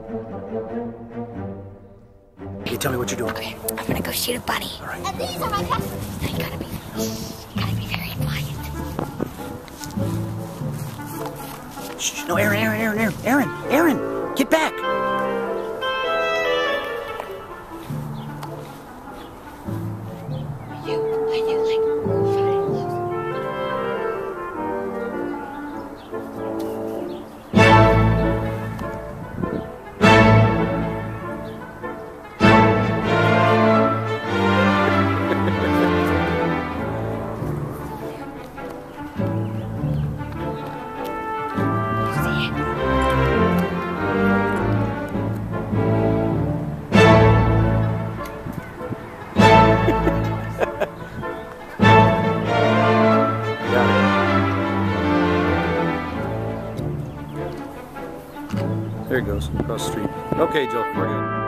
Okay, tell me what you're doing. Okay, I'm gonna go shoot a bunny. All right. And these are my cats. You gotta be very quiet. Shh, no, Aaron, get back. Are you like friends? There he goes, across the street. Okay, Joe, we're good.